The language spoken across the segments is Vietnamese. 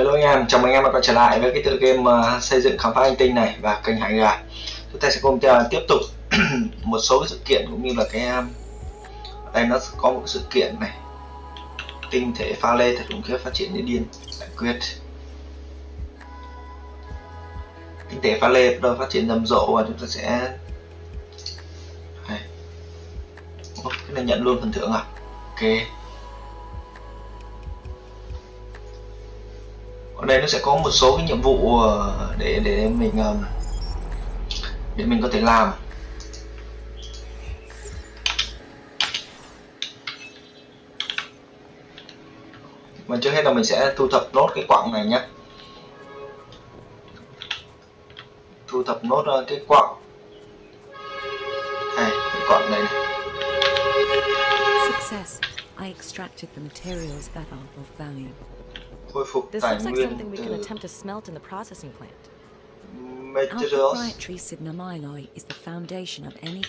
Hello anh em, chào mừng anh em đã quay trở lại với cái tựa game xây dựng khám phá hành tinh này và kênh Hải Gà. Chúng ta sẽ cùng tiếp tục một số cái sự kiện cũng như là ở đây nó có một sự kiện này, tinh thể pha lê thật khủng khiếp phát triển như điên. Giải quyết tinh thể pha lê bắt đầu phát triển rầm rộ và chúng ta sẽ cái này nhận luôn phần thưởng à? Ok. Ở đây nó sẽ có một số cái nhiệm vụ để mình có thể làm. Mà trước hết là mình sẽ thu thập nốt cái quặng này nhé. Thu thập nốt cái quặng này, cái quặng này. Success. I extracted the materials that are of value. Khôi phục This tài looks like nguyên something we can từ attempt to smelt in the processing plant. Our materials. proprietary signamyloi is the foundation of any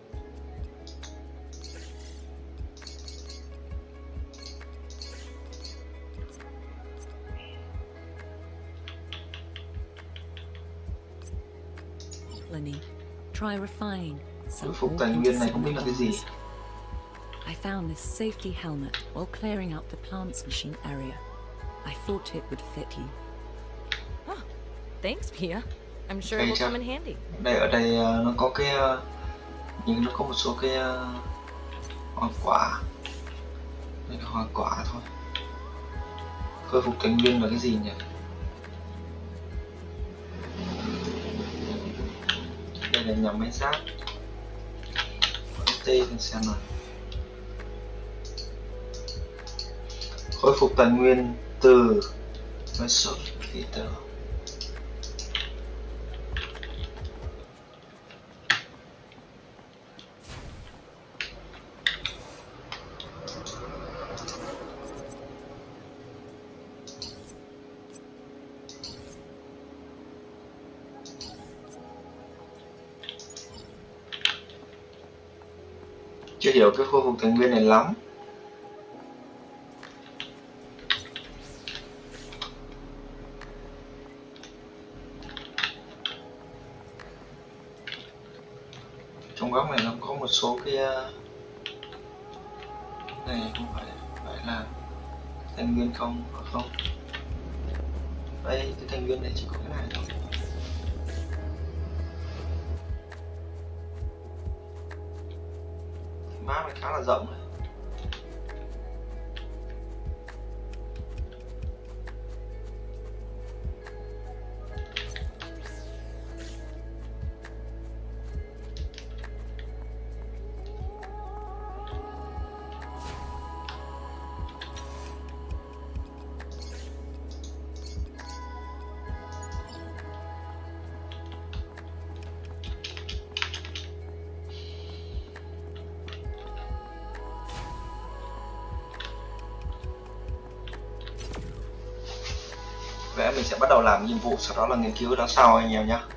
colony. Try refining Khôi some phục ore tài into nguyên này không biết là cái gì. signamylois. I found this safety helmet while clearing out the plants machine area. I thought it would fit you. Thanks, Pia. I'm sure it will come in handy. Ở đây nó có cái nhìn nó có một số cái hoa quả. Đây là hoa quả thôi. Khôi phục tài nguyên là cái gì nhỉ? Đây là nhà máy rác. Tê xem nào. Khôi phục tài nguyên từ Resource Filter. Chưa hiểu cái khôi phục tài nguyên này lắm. Trong góc này nó có một số cái này không phải là thành nguyên không. Đây cái thành nguyên này chỉ có cái này thôi. Map này khá là rộng này. Vậy mình sẽ bắt đầu làm nhiệm vụ, sau đó là nghiên cứu đó sau anh em nhé.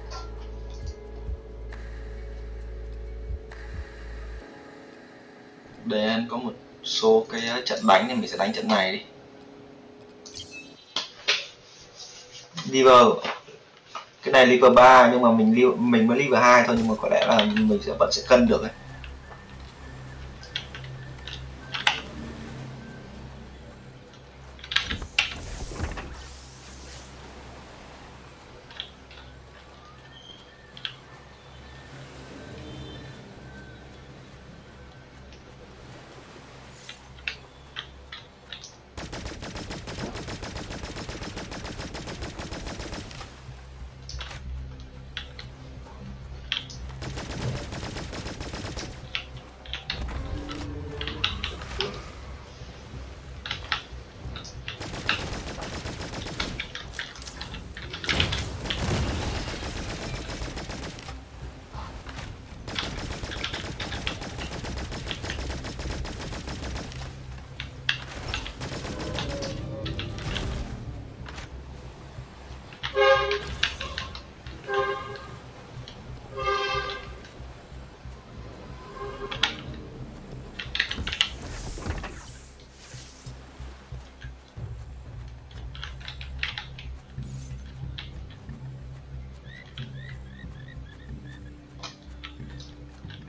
Để có một số cái trận đánh thì mình sẽ đánh trận này đi. Lever. Cái này lever 3 nhưng mà mình mới lever 2 thôi, nhưng mà có lẽ là mình vẫn sẽ cân được ấy.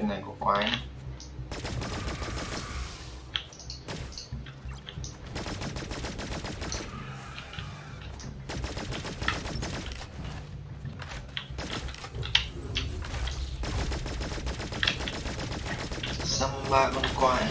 Bên này có quái này. Xăm 3 con quái.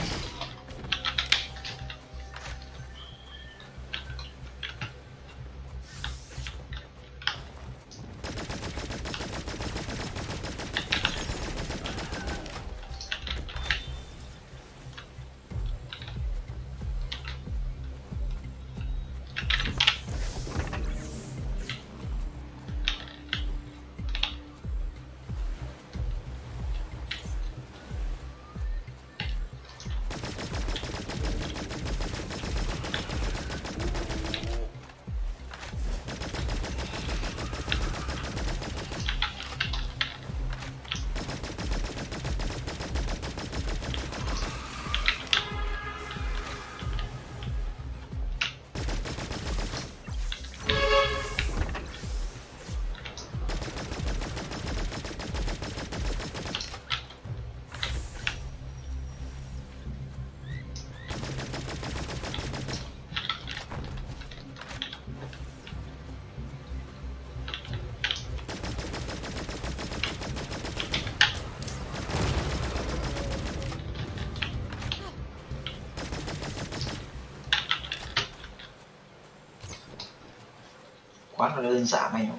Quá là đơn giản này.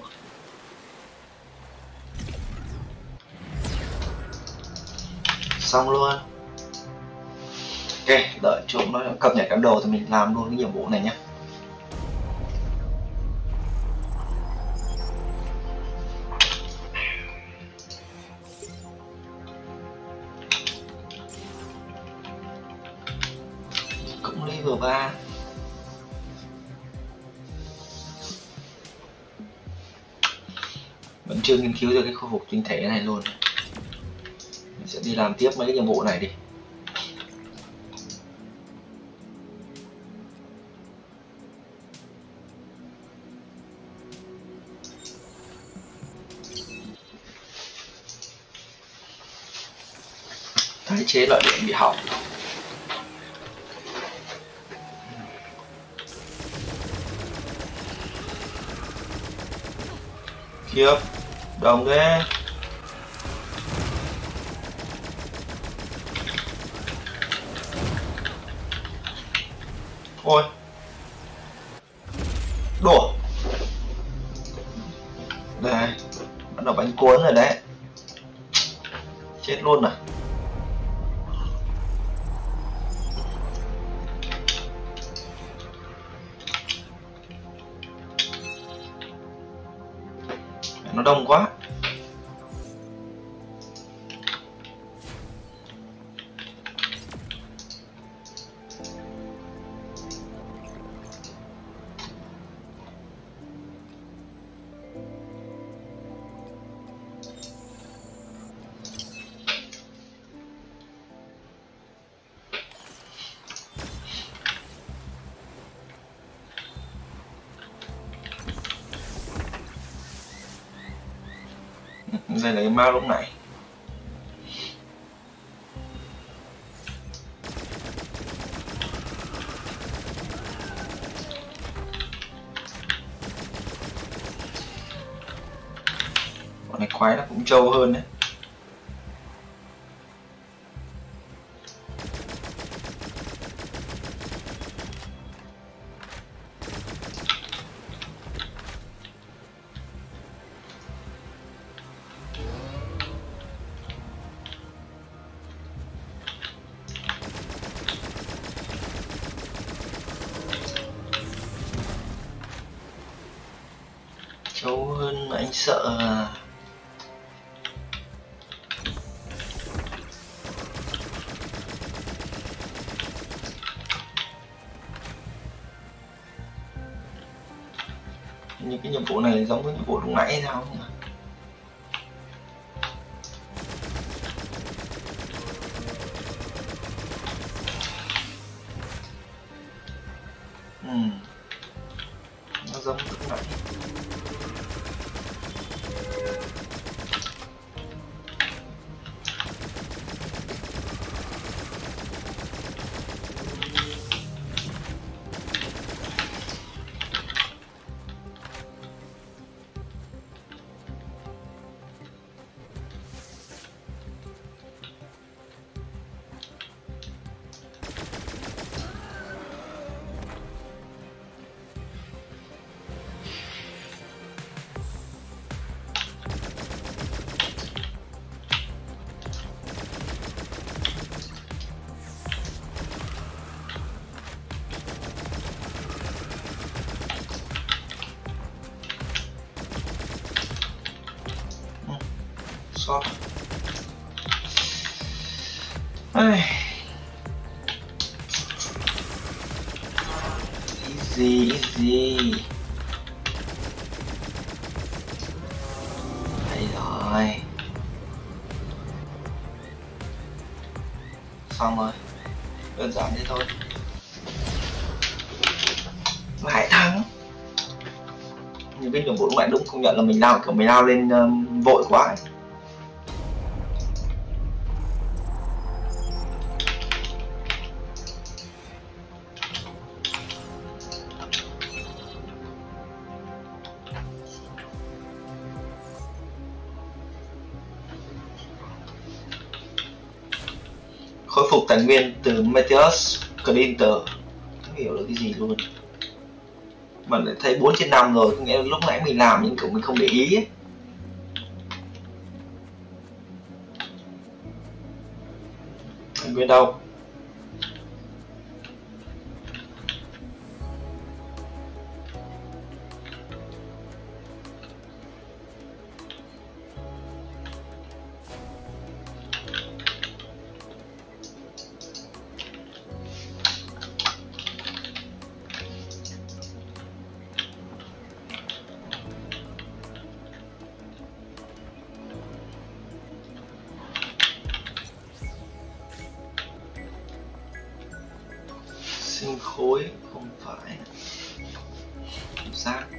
Xong luôn. Ok, đợi chúng nó cập nhật bản đồ thì mình làm luôn cái nhiệm vụ này nhé. Cũng level 3. Vẫn chưa nghiên cứu được cái khôi phục tinh thể này luôn. Mình sẽ đi làm tiếp mấy cái nhiệm vụ này đi. Tái chế loại điện bị hỏng. Khiếp, đồng thế. Ôi, đổ. Đây, bắt đầu bánh cuốn rồi đấy. Chết luôn à. Nó đông quá. Đây là cái map lúc nãy. Con này quái nó cũng trâu hơn đấy. Trâu hơn mà anh sợ à. Những cái nhiệm vụ này giống với nhiệm vụ lúc nãy sao nhỉ? Nó giống lúc nãy. sót. Easy easy. Đây rồi. Xong rồi. Đơn giản thế thôi. Lại thắng. Những cái nhiệm vụ lúc nãy đúng công nhận là mình lao lên vội quá ấy. Khôi phục tài nguyên từ Meteos Clinter, không hiểu được cái gì luôn. Mà lại thấy 4/5 rồi, nghĩa là lúc nãy mình làm nhưng kiểu mình không để ý ấy. Tài nguyên đâu? Sinh khối không phải rác,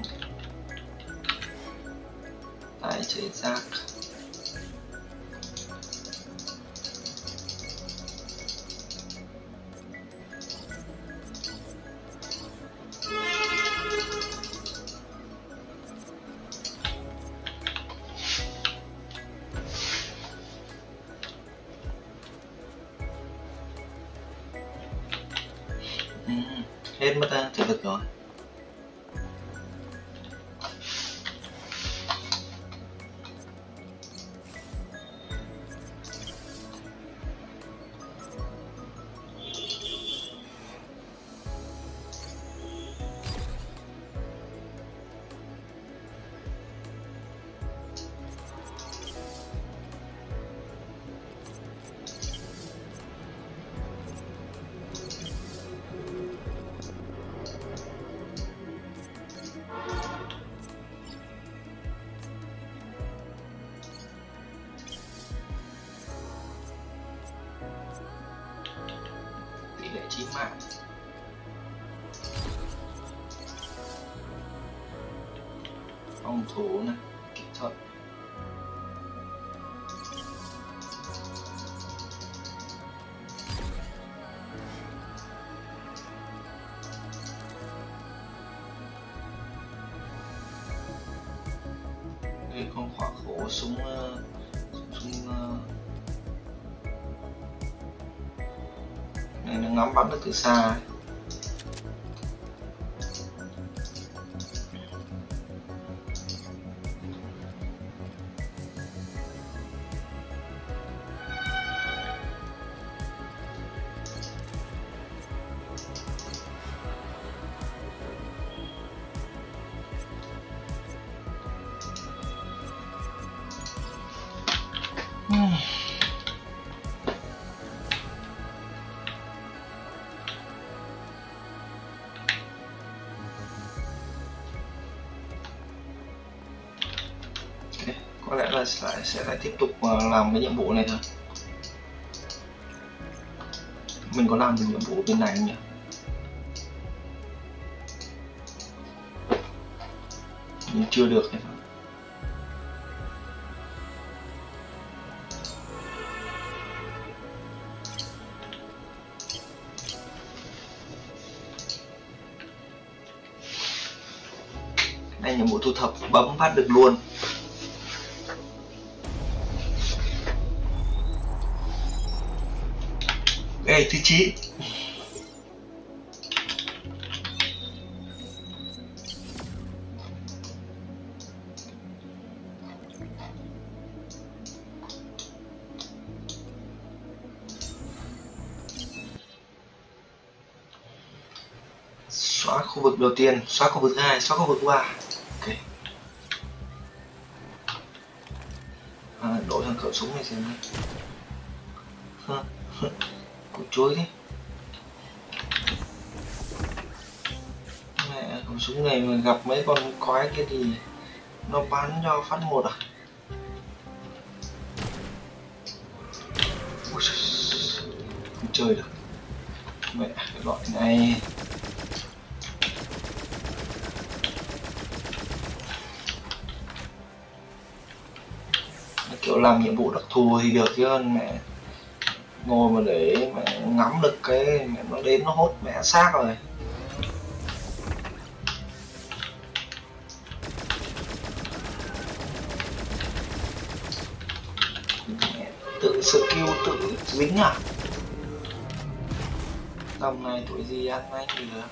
tái chế rác. Hết mất thể lực rồi. Tỷ lệ chí mạng. Phòng thủ này, kỹ thuật. Đây con hỏa khổ súng này nó ngắm bắn được từ xa. Có lẽ là sẽ lại tiếp tục làm cái nhiệm vụ này thôi. Mình có làm được nhiệm vụ bên này không nhỉ? Nhưng chưa được hay sao? Đây nhiệm vụ thu thập, bấm phát được luôn. Ê, thứ 9. Xóa khu vực đầu tiên, xóa khu vực 2, xóa khu vực 3. Ok. đổi thằng khẩu súng này xem này. Củ chuối thế. Mẹ, khẩu súng này mà gặp mấy con quái kia thì nó bắn cho phát một à? Ui, không chơi được. Mẹ, cái loại này kiểu làm nhiệm vụ đặc thù thì được, chứ mẹ ngồi mà để mẹ ngắm được cái mẹ nó đến nó hốt mẹ xác rồi. Mẹ, tự skill tự dính à? Tầm này tuổi gì ăn anh gì nữa.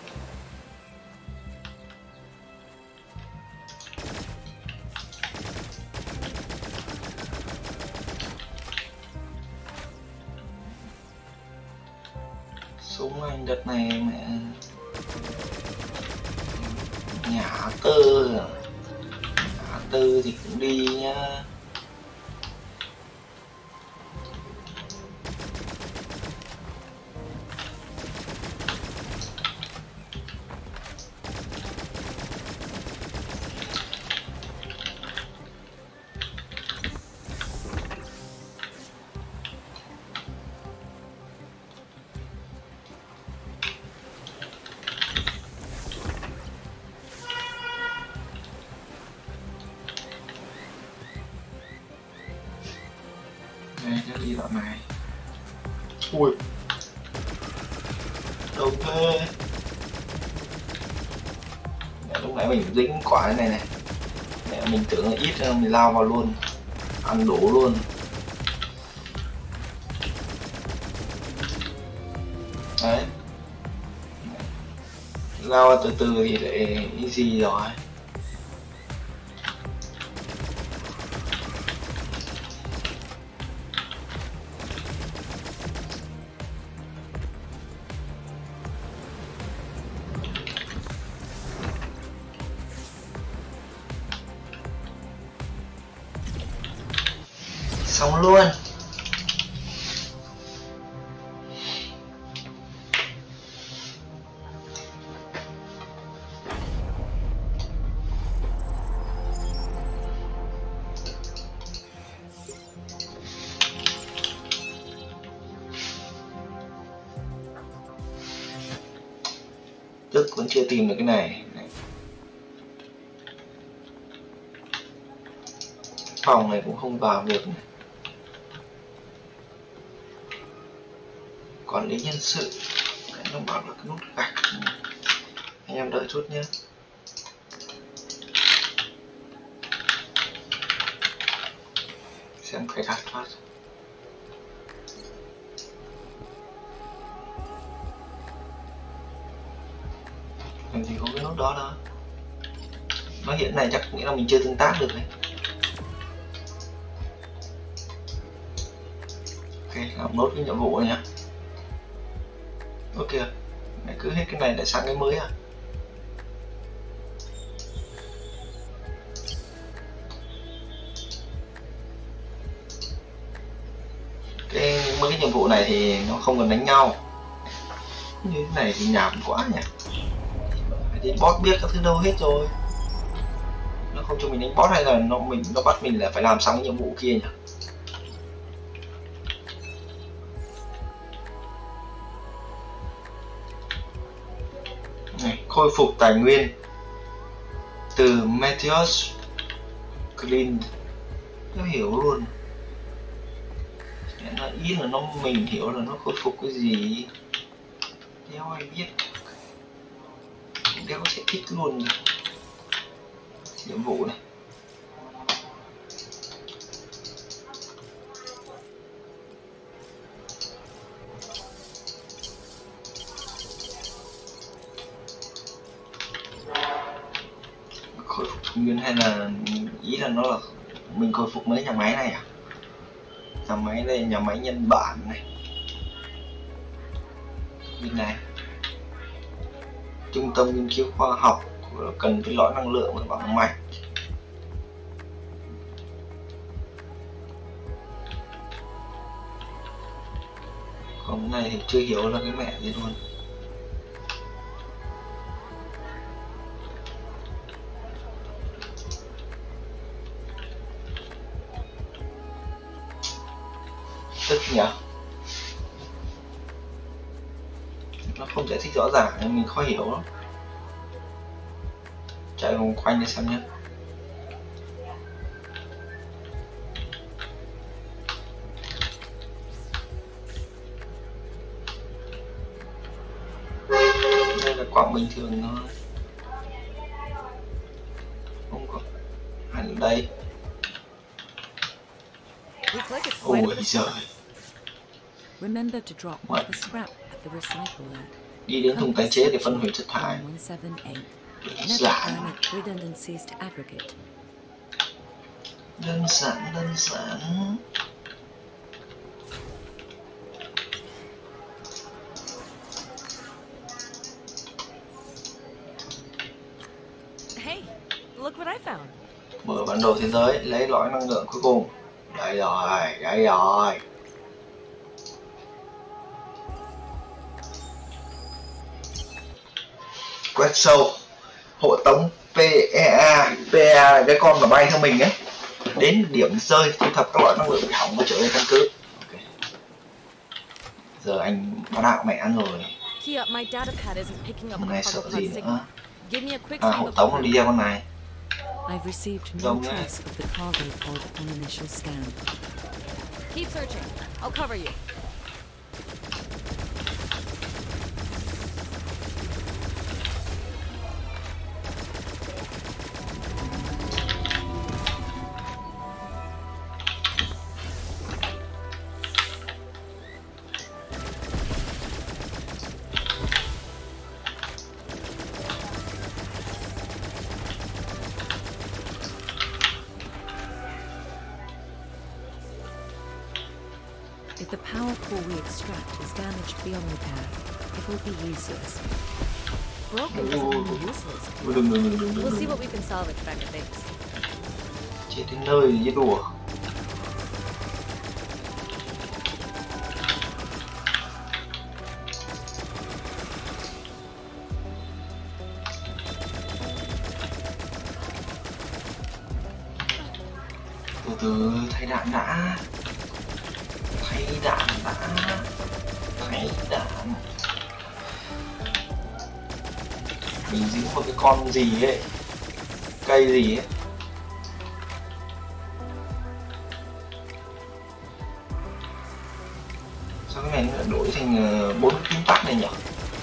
Súng anh đợt này mẹ nhả tư thì cũng đi nhá. Đây, cái đi đoạn này. Ui, đâu thế. Mẹ, lúc nãy mình dính quả cái này này. Mẹ, mình tưởng là ít mình lao vào luôn, ăn đổ luôn. Đấy, lao từ từ thì lại easy rồi. Xong luôn. Tức vẫn chưa tìm được cái này. Phòng này cũng không vào được này. Quản lý nhân sự nó bảo là cái nút gạch, anh em đợi chút nhé. Xem cài đặt phát. Làm gì có cái nút đó đâu. Nó hiện này chắc nghĩa là mình chưa tương tác được đấy. Ok, làm nốt cái nhiệm vụ này nhá. Ok, mày cứ hết cái này lại sang cái mới à? Mấy cái nhiệm vụ này thì nó không cần đánh nhau. Như thế này thì nhảm quá nhỉ. Thì boss biết các thứ đâu hết rồi. Nó không cho mình đánh boss hay là nó bắt mình là phải làm xong cái nhiệm vụ kia nhỉ? Này, khôi phục tài nguyên từ Meteos Clean. Nó hiểu luôn. Nó ý là mình hiểu là nó khôi phục cái gì. Đéo ai biết. Đéo sẽ thích luôn. Nhiệm vụ này. Khôi phục nguyên hay là ý là nó là mình khôi phục mấy nhà máy này à? Nhà máy đây, nhà máy nhân bản này. Bên này trung tâm nghiên cứu khoa học cần cái lõi năng lượng và bằng mạch. Còn cái này thì chưa hiểu là cái mẹ gì luôn. Tức nhỉ, nó không giải thích rõ ràng nên mình khó hiểu lắm. Chạy vòng quanh để xem nhé. Đây là quặng bình thường thôi, không có hẳn đây. Ôi giời. Remember to drop the scrap at the recycler. Đi đến thùng tái chế để phân hủy chất thải. 178. Đơn Never giản. permit redundancies to aggregate. Đơn giản. Hey, look what I found. Mở bản đồ thế giới, lấy lõi năng lượng cuối cùng. Đây rồi. Quét sâu. Hộ tống PEA là cái con mà bay theo mình ấy. Đến điểm rơi thu thập các loại năng lượng bị hỏng và trở về căn cứ. Okay. Giờ anh bá đạo mẹ ăn rồi. My data pad isn't picking up Hôm the nay cargo sợ pod gì signal. nữa? Give me a quick À, sweep hộ of tống the đi ra con này. I've received no trace of the cargo pod on initial scan. Keep searching. I'll cover you. If the power core we extract is damaged beyond repair, it will be useless. Broken doesn't mean useless. Đừng. We'll see what we can salvage back at base. Chết đến nơi với đùa. Từ thay đạn đã. Mình dính một cái con gì ấy, cây gì ấy. Sao cái này nó lại đổi thành 4 cái phím tắt này nhỉ?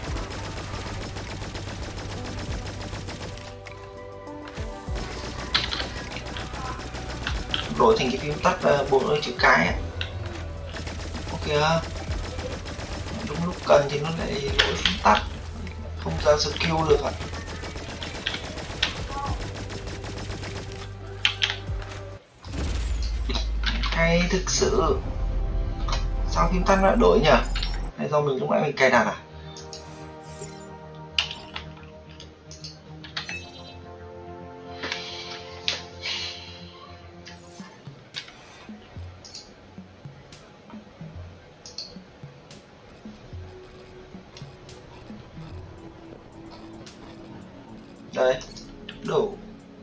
Đổi thành cái phím tắt 4 chữ cái ấy. Ok, đúng lúc cần thì nó lại đổi phím tắt, không ra skill được ạ. Hay thực sự. Sao phím tắt nó lại đổi nhỉ? Hay do mình lúc nãy mình cài đặt à? Đây, đủ.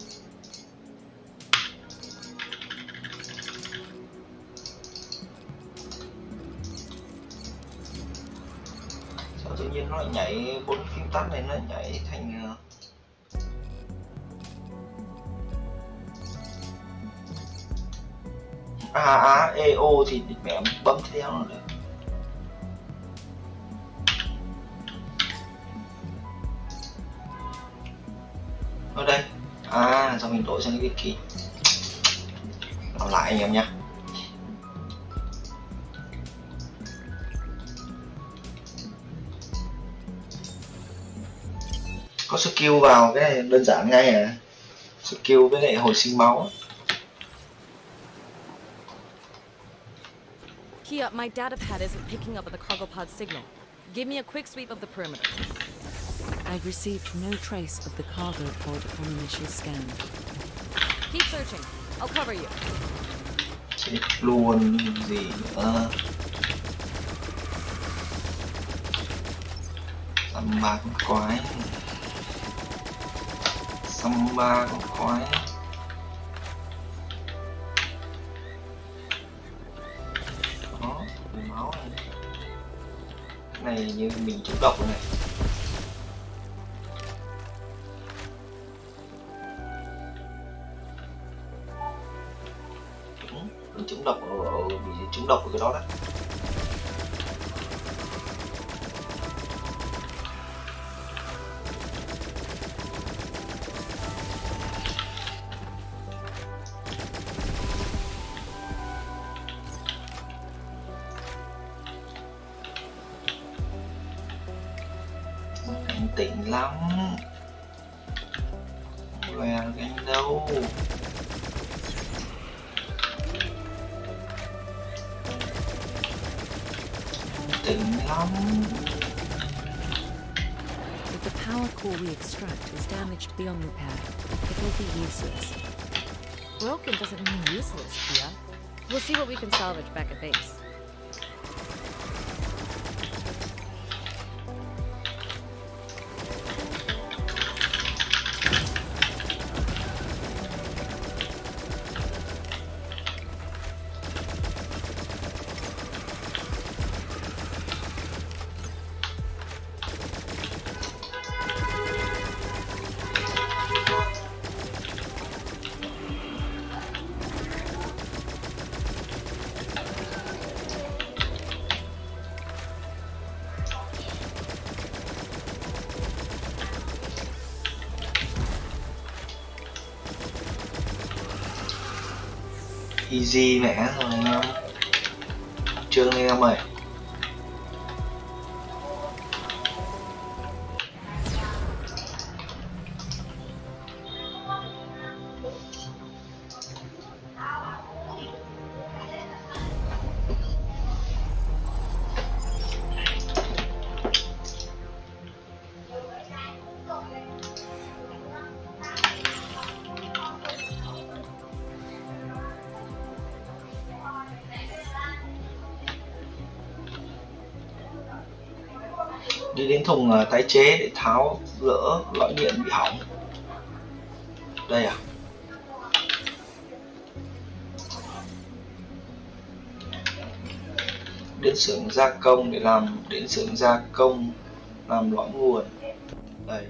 Sao tự nhiên nó lại nhảy 4 phím tắt này, nó lại nhảy thành EO thì mẹ bấm theo nó được. Ở đây do mình đổi sang cái wiki. Làm lại anh em nhé. Có skill vào cái này đơn giản ngay à. Skill với lại hồi sinh máu. Kia, my data pad isn't picking up the cargo pod signal. Give me a quick sweep of the perimeter. I've received no trace of the cargo pod on initial scan. Keep searching. I'll cover you. Chết luôn gì nữa. Xăm ba con quái. Xăm ba con quái. Đó, máu này. Cái này như mình trúng độc rồi này. Mình trúng độc bị trúng độc ở cái đó đấy. Cảnh tỉnh lắm. Không lè gánh đâu. Tỉnh lắm. If the power core we extract is damaged beyond repair, it will be useless. Broken doesn't mean useless, Pia. We'll see what we can salvage back at base. Easy mẹ rồi anh em. Chương anh em ơi. Đi đến thùng tái chế để tháo gỡ lõi điện bị hỏng. Đây à? Đến xưởng gia công để làm lõi nguồn. Đây.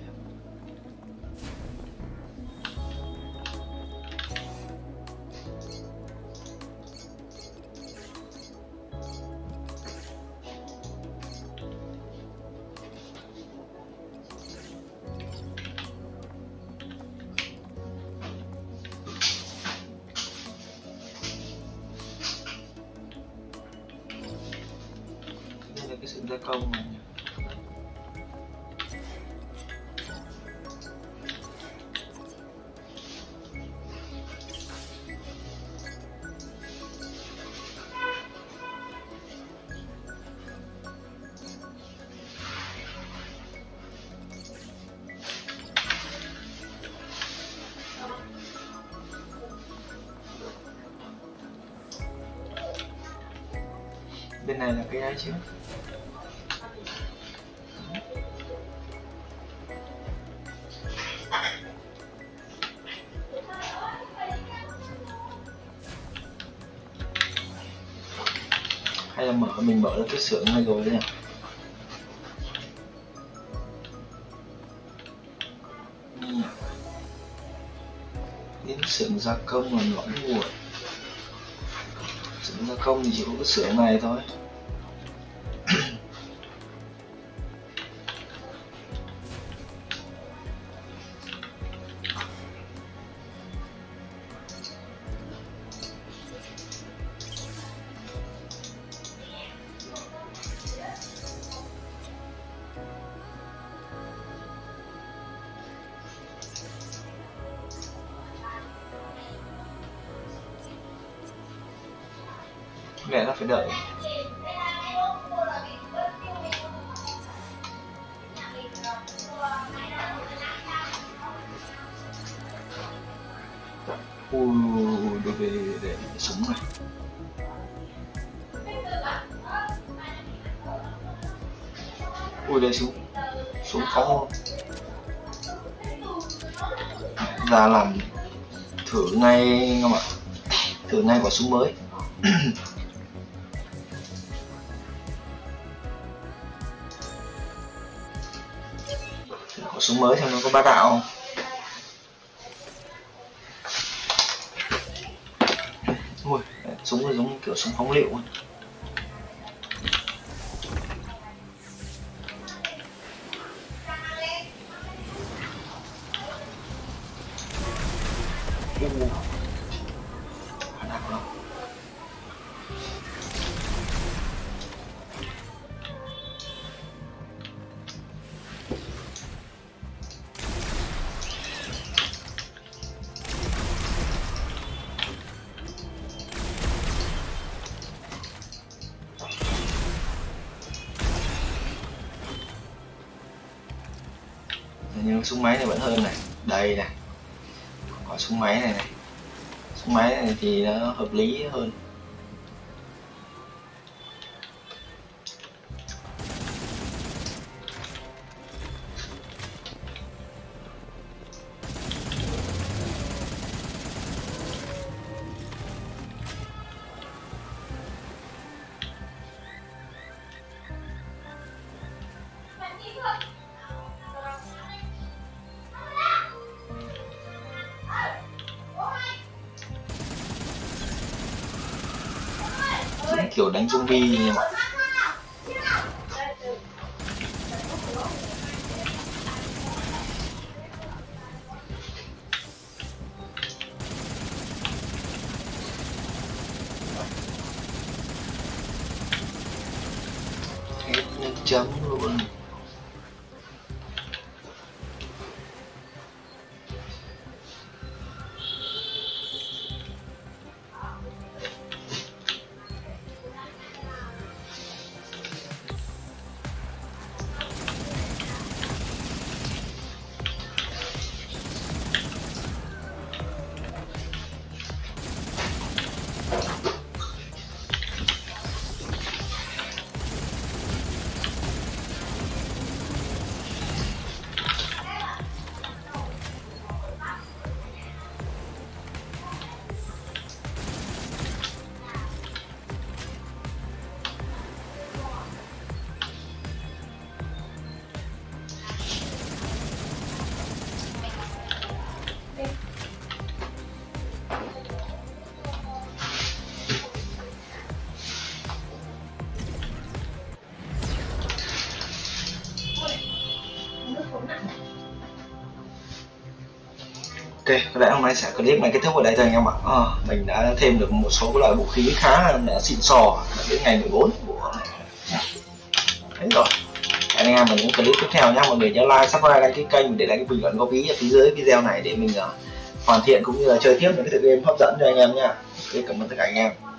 Cái xưởng gia công này. Bên này là cái ấy chứ. Hay là mình mở được cái xưởng này rồi nhỉ? Đến xưởng gia công là lõi nguồn. Xưởng gia công thì chỉ có cái xưởng này thôi. Mẹ nó phải đợi. Đối về để súng này. Ui đây súng. súng phóng ra làm thử ngay không ạ, thử ngay quả súng mới. Quả súng mới xem nó có bá đạo không. Ui, súng này giống như kiểu súng phóng lựu. Nhưng súng máy này vẫn hơn này, đây này, có súng máy này này, súng máy này thì nó hợp lý hơn. Kiểu đánh zombie nhưng mà hết nước chấm luôn. Ok, có lẽ hôm nay sẽ clip này kết thúc ở đây thôi anh em ạ. Mình đã thêm được một số loại vũ khí khá là xịn sò đến ngày 14 của đấy rồi. Hẹn anh em ở những clip tiếp theo nhé. Mọi người nhớ like, subscribe, đăng ký kênh để lại cái bình luận góp ý ở phía dưới video này để mình hoàn thiện cũng như là chơi tiếp những cái tựa game hấp dẫn cho anh em nha. Ok, cảm ơn tất cả anh em.